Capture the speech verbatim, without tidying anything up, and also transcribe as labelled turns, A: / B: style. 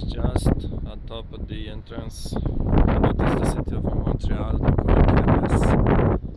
A: just on top of the entrance. That is the city of Montreal. They call it Quebec.